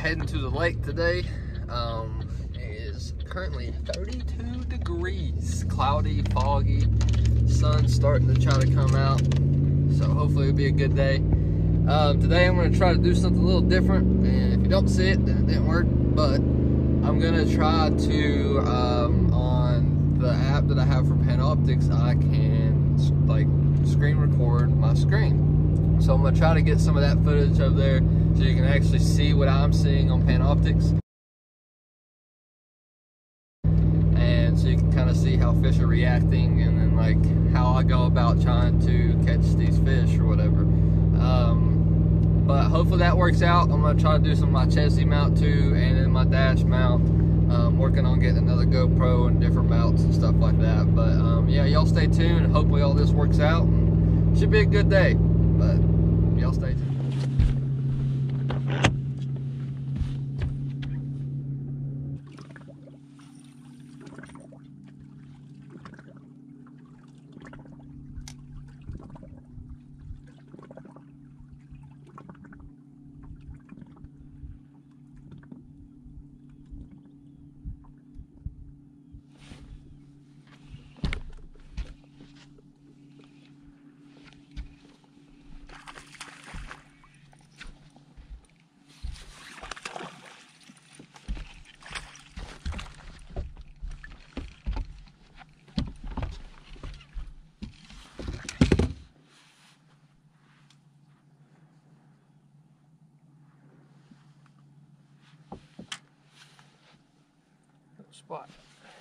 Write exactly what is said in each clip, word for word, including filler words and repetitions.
heading to the lake today. Um, it is currently thirty-two degrees, cloudy, foggy, sun's starting to try to come out, so hopefully it'll be a good day. Um, today I'm going to try to do something a little different, and if you don't see it, then it didn't work, but I'm going to try to, um, on the app that I have for Panoptics, I can like screen record my screen. So I'm going to try to get some of that footage over there so you can actually see what I'm seeing on Panoptics. And so you can kind of see how fish are reacting, and then like how I go about trying to catch these fish or whatever. Um, but hopefully that works out. I'm going to try to do some of my Chesney mount too, and then my dash mount. Um, working on getting another GoPro and different mounts and stuff like that. But um, yeah, y'all stay tuned, and hopefully all this works out. And should be a good day. But y'all stay tuned. Spot.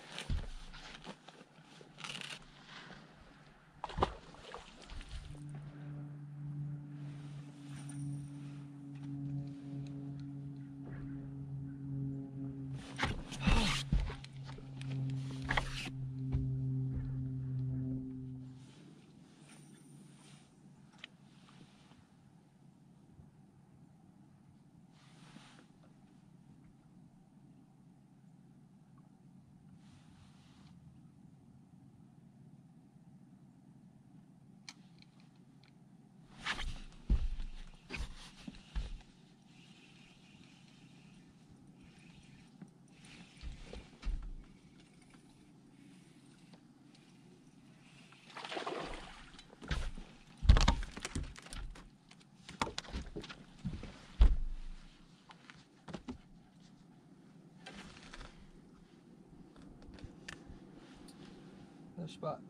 Another spot.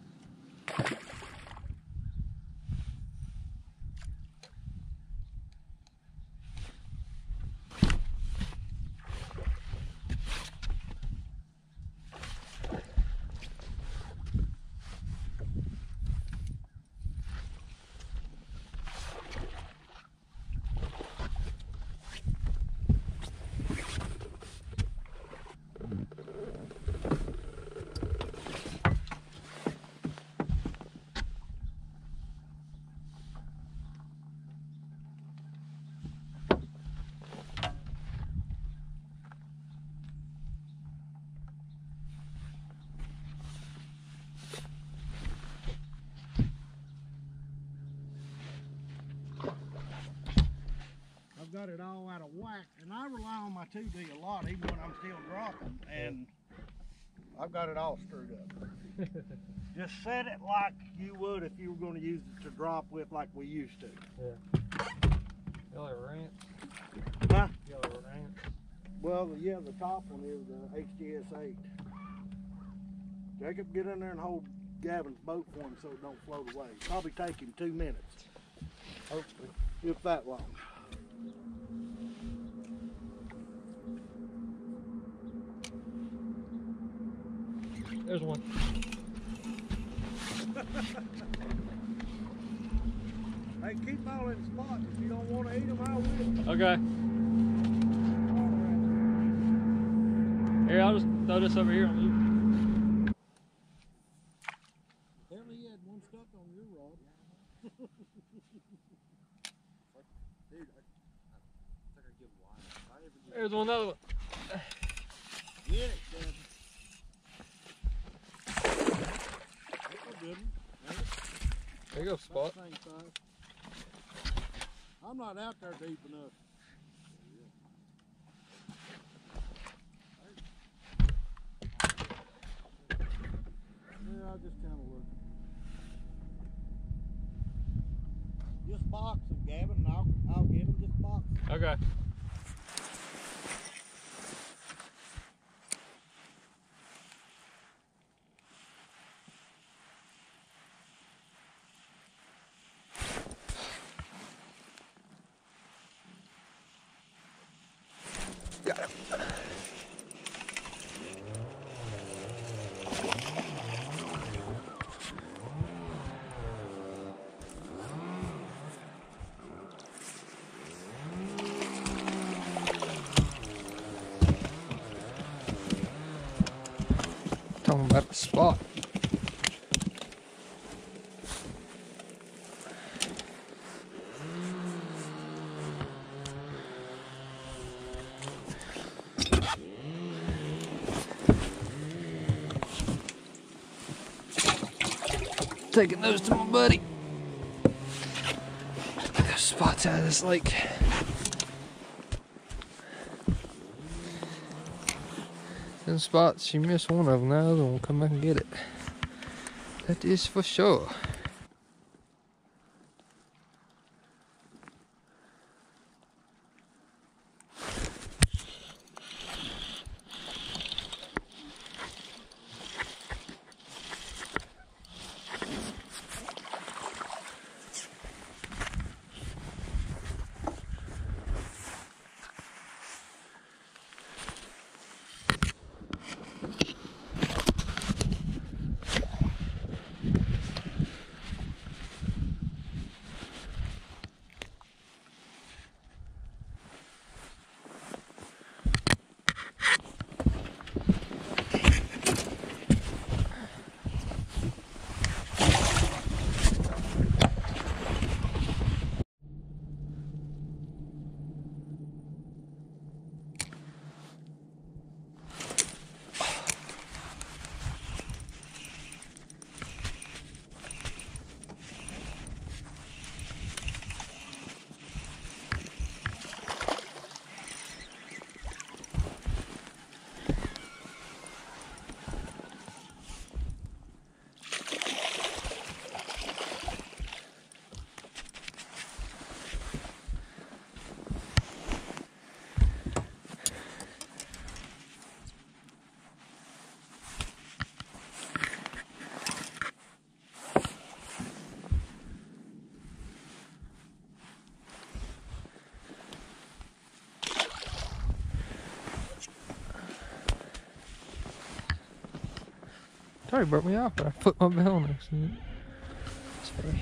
Got it all out of whack, and I rely on my two D a lot even when I'm still dropping, and I've got it all screwed up. Just set it like you would if you were going to use it to drop with like we used to. Yeah. Yellow ranch. Huh? Yellow ranch. Well, yeah, the top one is the H G S eight. Jacob, get in there and hold Gavin's boat for him so it don't float away. Probably take him two minutes. Hopefully. If that long. There's one. Hey, keep all in spots. If you don't want to eat them, I will. Okay. Here, I'll just throw this over here on you. Apparently you had one stuck on your rod. Dude, I, I think I give wide. There's one other one. Get it, Kevin. That's a good one. There you go, Spot. I'm not out there deep enough. I was just kind of looking. Just box them, Gavin, and I'll, I'll get them. Just box them. Okay. Got him. Talking about the spot. Taking those to my buddy. There's spots out of this lake. Them spots, you miss one of them, the other one will come back and get it. That is for sure. Sorry, broke me off, but I put my bell next to it. Sorry.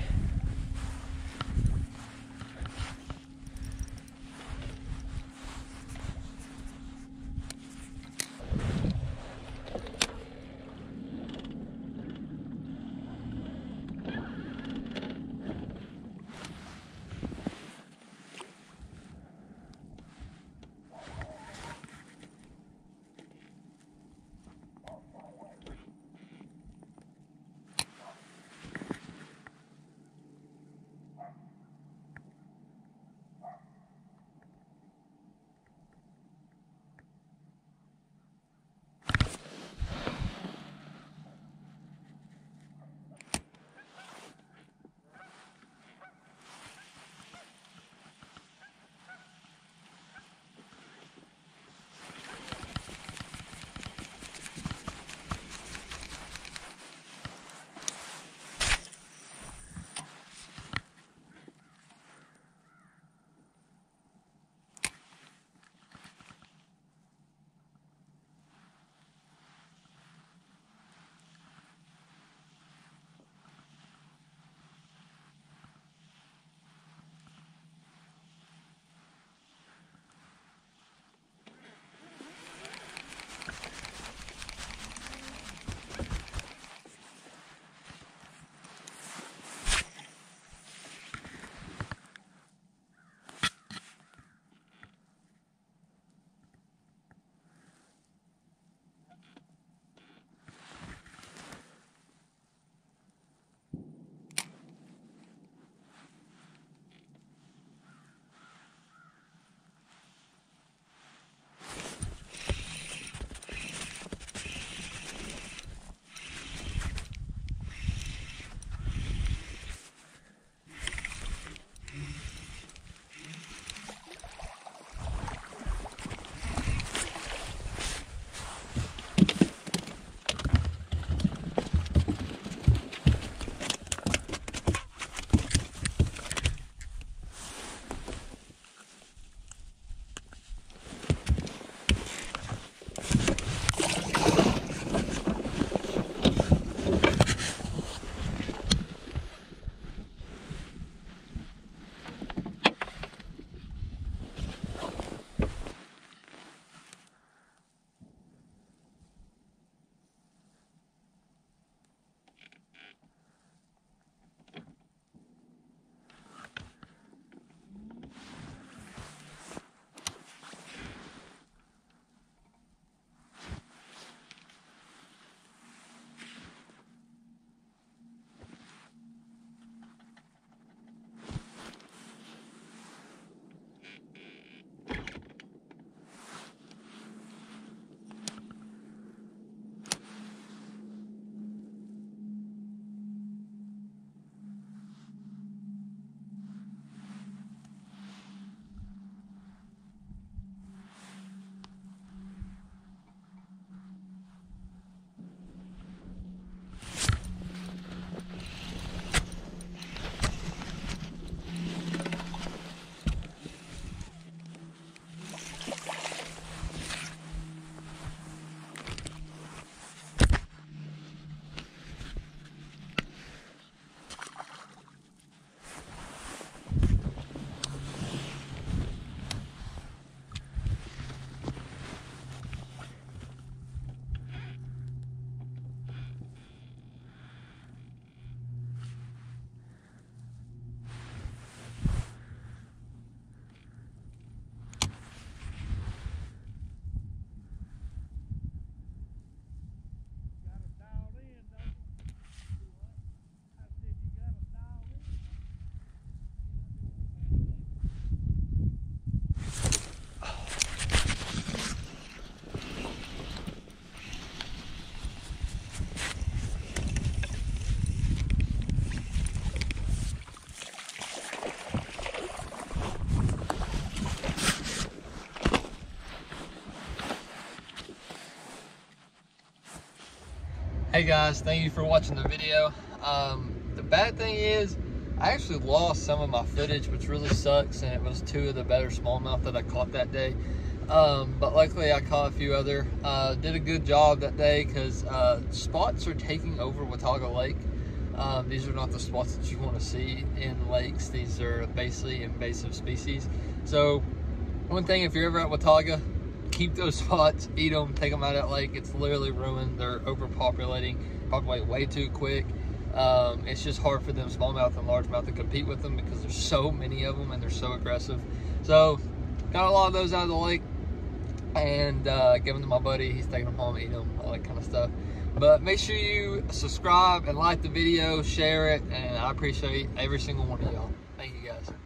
Hey guys, thank you for watching the video. Um, the bad thing is, I actually lost some of my footage, which really sucks, and it was two of the better smallmouth that I caught that day. Um, but luckily I caught a few other. Uh, did a good job that day because uh, spots are taking over Watauga Lake. Um, these are not the spots that you want to see in lakes. These are basically invasive species. So one thing, if you're ever at Watauga, keep those spots, eat them, take them out of that lake. It's literally ruined. They're overpopulating, populate way too quick. Um, it's just hard for them smallmouth and largemouth to compete with them because there's so many of them and they're so aggressive. So got a lot of those out of the lake and uh, give them to my buddy. He's taking them home, eating them, all that kind of stuff. But make sure you subscribe and like the video, share it, and I appreciate every single one of y'all. Thank you guys.